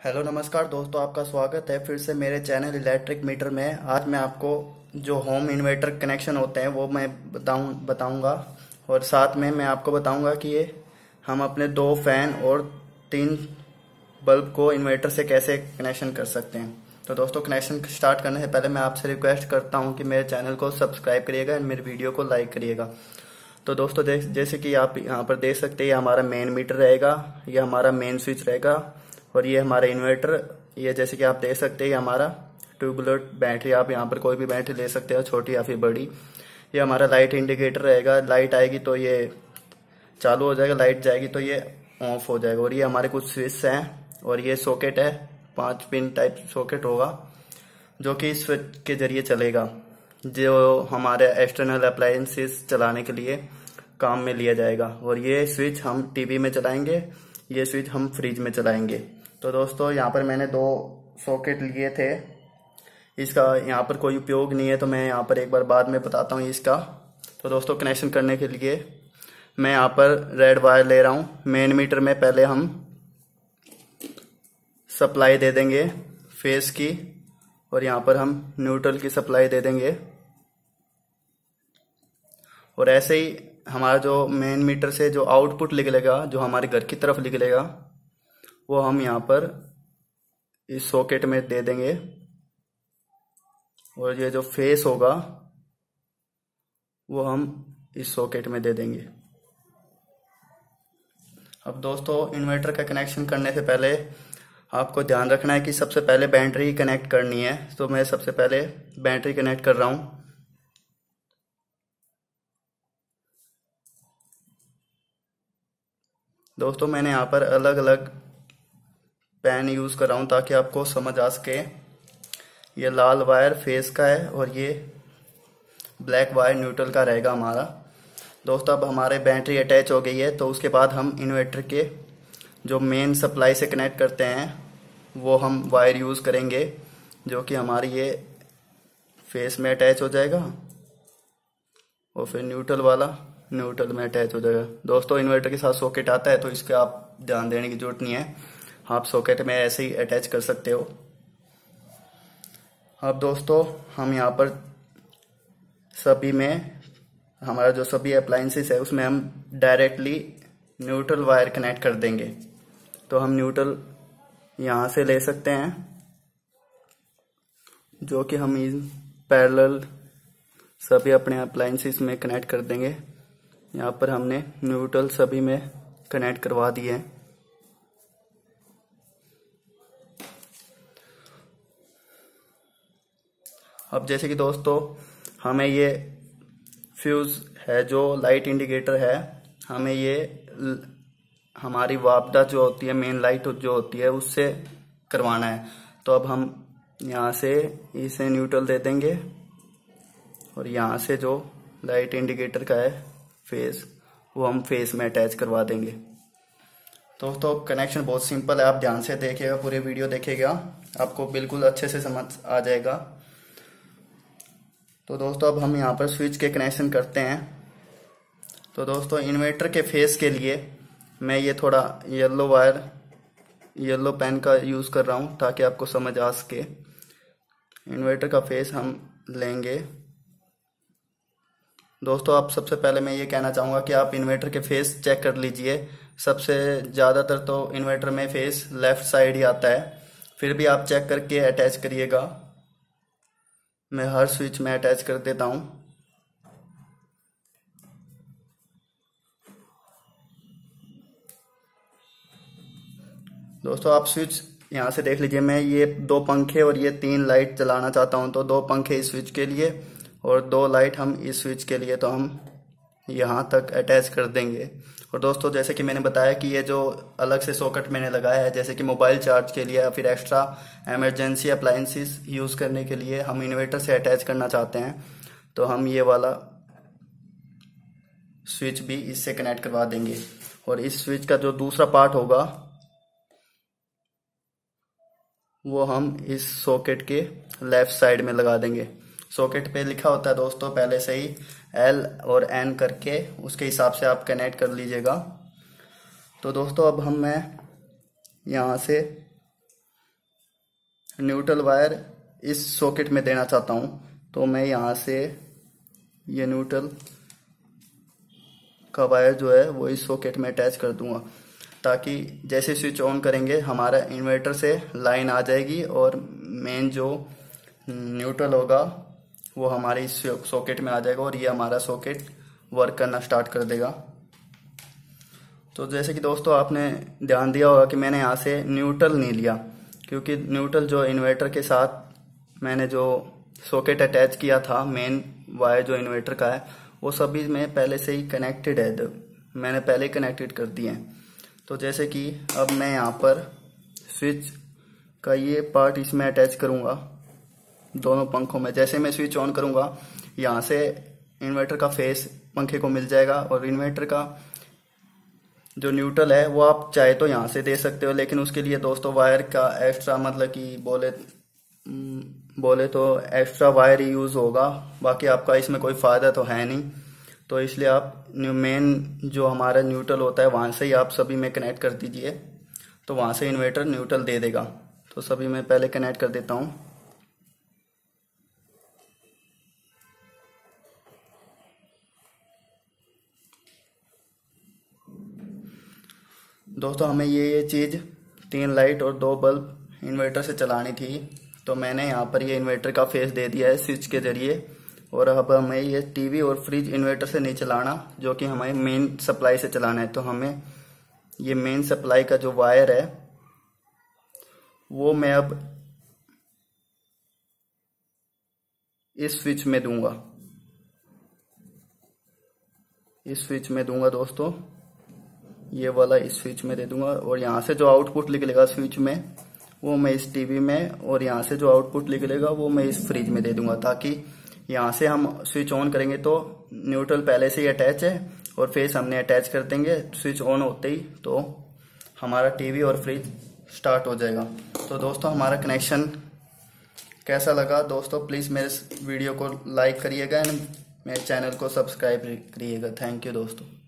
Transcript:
Hello नमस्कार दोस्तों, आपका स्वागत है फिर से मेरे चैनल इलेक्ट्रिक मीटर में। आज मैं आपको जो होम इन्वर्टर कनेक्शन होते हैं वो मैं बताऊंगा और साथ में मैं आपको बताऊंगा कि ये हम अपने 2 फैन और 3 बल्ब को इन्वर्टर से कैसे कनेक्शन कर सकते हैं। तो दोस्तों, कनेक्शन स्टार्ट करने से पहले मैं आपसे रिक्वेस्ट करता हूं कि मेरे चैनल को सब्सक्राइब करिएगा और मेरे वीडियो को लाइक करिएगा। तो दोस्तों, जैसे कि आप यहाँ पर देख सकते हैं, ये हमारा मेन मीटर रहेगा, ये हमारा मेन स्विच रहेगा और ये हमारा इन्वर्टर। ये जैसे कि आप देख सकते हैं, ये हमारा ट्यूबुलर बैटरी, आप यहाँ पर कोई भी बैटरी ले सकते हो, छोटी या फिर बड़ी। ये हमारा लाइट इंडिकेटर रहेगा, लाइट आएगी तो ये चालू हो जाएगा, लाइट जाएगी तो ये ऑफ हो जाएगा। और ये हमारे कुछ स्विच हैं और ये सॉकेट है, 5 पिन टाइप सॉकेट होगा जो कि इस स्विच के जरिए चलेगा, जो हमारे एक्सटर्नल अप्लायंसेस चलाने के लिए काम में लिया जाएगा। और ये स्विच हम टीवी में चलाएंगे, ये स्विच हम फ्रिज में चलाएंगे। तो दोस्तों, यहाँ पर मैंने 2 सॉकेट लिए थे, इसका यहाँ पर कोई उपयोग नहीं है, तो मैं यहाँ पर एक बार बाद में बताता हूँ इसका। तो दोस्तों, कनेक्शन करने के लिए मैं यहाँ पर रेड वायर ले रहा हूँ। मेन मीटर में पहले हम सप्लाई दे देंगे फेस की और यहाँ पर हम न्यूट्रल की सप्लाई दे देंगे। और ऐसे ही हमारा जो मेन मीटर से जो आउटपुट निकलेगा, जो हमारे घर की तरफ निकलेगा, वो हम यहाँ पर इस सॉकेट में दे देंगे। और ये जो फेस होगा वो हम इस सॉकेट में दे देंगे। अब दोस्तों, इन्वर्टर का कनेक्शन करने से पहले आपको ध्यान रखना है कि सबसे पहले बैटरी कनेक्ट करनी है। तो मैं सबसे पहले बैटरी कनेक्ट कर रहा हूँ। दोस्तों, मैंने यहाँ पर अलग अलग पेन यूज कर रहा हूँ ताकि आपको समझ आ सके। ये लाल वायर फेस का है और ये ब्लैक वायर न्यूट्रल का रहेगा हमारा। दोस्तों, अब हमारे बैटरी अटैच हो गई है, तो उसके बाद हम इन्वर्टर के जो मेन सप्लाई से कनेक्ट करते हैं वो हम वायर यूज करेंगे, जो कि हमारी ये फेस में अटैच हो जाएगा और फिर न्यूट्रल वाला न्यूट्रल में अटैच हो जाएगा। दोस्तों, इन्वर्टर के साथ सॉकेट आता है, तो इसके आप ध्यान देने की जरूरत नहीं है, आप सॉकेट में ऐसे ही अटैच कर सकते हो। अब दोस्तों, हम यहाँ पर सभी में हमारा जो सभी अप्लायंसेस है उसमें हम डायरेक्टली न्यूट्रल वायर कनेक्ट कर देंगे। तो हम न्यूट्रल यहाँ से ले सकते हैं, जो कि हम इन पैरेलल सभी अपने अप्लायंसेस में कनेक्ट कर देंगे। यहाँ पर हमने न्यूट्रल सभी में कनेक्ट करवा दिए हैं। अब जैसे कि दोस्तों, हमें ये फ्यूज है, जो लाइट इंडिकेटर है, हमें ये हमारी वापडा जो होती है, मेन लाइट जो होती है, उससे करवाना है। तो अब हम यहाँ से इसे न्यूट्रल दे देंगे और यहाँ से जो लाइट इंडिकेटर का है फेस, वो हम फेस में अटैच करवा देंगे। दोस्तों, कनेक्शन बहुत सिंपल है, आप ध्यान से देखिएगा, पूरे वीडियो देखिएगा, आपको बिल्कुल अच्छे से समझ आ जाएगा। तो दोस्तों, अब हम यहाँ पर स्विच के कनेक्शन करते हैं। तो दोस्तों, इन्वर्टर के फेस के लिए मैं ये थोड़ा येलो पेन का यूज़ कर रहा हूँ ताकि आपको समझ आ सके। इन्वर्टर का फेस हम लेंगे। दोस्तों, आप सबसे पहले मैं ये कहना चाहूँगा कि आप इन्वर्टर के फेस चेक कर लीजिए। सबसे ज़्यादातर तो इन्वर्टर में फेस लेफ़्ट साइड ही आता है, फिर भी आप चेक करके अटैच करिएगा। मैं हर स्विच में अटैच कर देता हूँ। दोस्तों, आप स्विच यहाँ से देख लीजिए, मैं ये 2 पंखे और ये 3 लाइट चलाना चाहता हूँ। तो 2 पंखे इस स्विच के लिए और 2 लाइट हम इस स्विच के लिए, तो हम यहाँ तक अटैच कर देंगे। और दोस्तों, जैसे कि मैंने बताया कि ये जो अलग से सॉकेट मैंने लगाया है, जैसे कि मोबाइल चार्ज के लिए या फिर एक्स्ट्रा इमरजेंसी अप्लायंसेस यूज़ करने के लिए हम इन्वर्टर से अटैच करना चाहते हैं, तो हम ये वाला स्विच भी इससे कनेक्ट करवा देंगे। और इस स्विच का जो दूसरा पार्ट होगा वो हम इस सॉकेट के लेफ्ट साइड में लगा देंगे। सॉकेट पे लिखा होता है दोस्तों पहले से ही L और N करके, उसके हिसाब से आप कनेक्ट कर लीजिएगा। तो दोस्तों, अब मैं यहाँ से न्यूट्रल वायर इस सॉकेट में देना चाहता हूँ, तो मैं यहाँ से ये न्यूट्रल का वायर जो है वो इस सॉकेट में अटैच कर दूंगा, ताकि जैसे स्विच ऑन करेंगे हमारा इन्वर्टर से लाइन आ जाएगी और मेन जो न्यूट्रल होगा वो हमारे इस सॉकेट में आ जाएगा और ये हमारा सॉकेट वर्क करना स्टार्ट कर देगा। तो जैसे कि दोस्तों आपने ध्यान दिया होगा कि मैंने यहाँ से न्यूट्रल नहीं लिया, क्योंकि न्यूट्रल जो इन्वर्टर के साथ मैंने जो सॉकेट अटैच किया था, मेन वायर जो इन्वर्टर का है वो सभी में पहले से ही कनेक्टेड है, मैंने पहले ही कनेक्टेड कर दिए हैं। तो जैसे कि अब मैं यहाँ पर स्विच का ये पार्ट इसमें अटैच करूँगा दोनों पंखों में। जैसे मैं स्विच ऑन करूँगा यहाँ से इन्वर्टर का फेस पंखे को मिल जाएगा और इन्वर्टर का जो न्यूट्रल है वो आप चाहे तो यहाँ से दे सकते हो, लेकिन उसके लिए दोस्तों वायर का एक्स्ट्रा मतलब कि बोले तो एक्स्ट्रा वायर ही यूज़ होगा, बाकी आपका इसमें कोई फ़ायदा तो है नहीं। तो इसलिए आप मेन जो हमारा न्यूट्रल होता है वहाँ से ही आप सभी में कनेक्ट कर दीजिए, तो वहाँ से इन्वर्टर न्यूट्रल दे देगा। तो सभी में पहले कनेक्ट कर देता हूँ। दोस्तों हमें ये चीज़ 3 लाइट और 2 बल्ब इन्वर्टर से चलानी थी, तो मैंने यहाँ पर ये इन्वर्टर का फेस दे दिया है स्विच के ज़रिए। और अब हमें ये टीवी और फ्रिज इन्वर्टर से नहीं चलाना, जो कि हमें मेन सप्लाई से चलाना है। तो हमें ये मेन सप्लाई का जो वायर है वो मैं अब इस स्विच में दूंगा, इस स्विच में दूंगा दोस्तों, ये वाला इस स्विच में दे दूंगा। और यहाँ से जो आउटपुट निकलेगा स्विच में वो मैं इस टीवी में, और यहाँ से जो आउटपुट निकलेगा वो मैं इस फ्रिज में दे दूंगा, ताकि यहाँ से हम स्विच ऑन करेंगे तो न्यूट्रल पहले से ही अटैच है और फेस हमने अटैच कर देंगे स्विच ऑन होते ही, तो हमारा टीवी और फ्रिज स्टार्ट हो जाएगा। तो दोस्तों हमारा कनेक्शन कैसा लगा दोस्तों, प्लीज़ मेरे वीडियो को लाइक करिएगा एंड मेरे चैनल को सब्सक्राइब करिएगा। थैंक यू दोस्तों।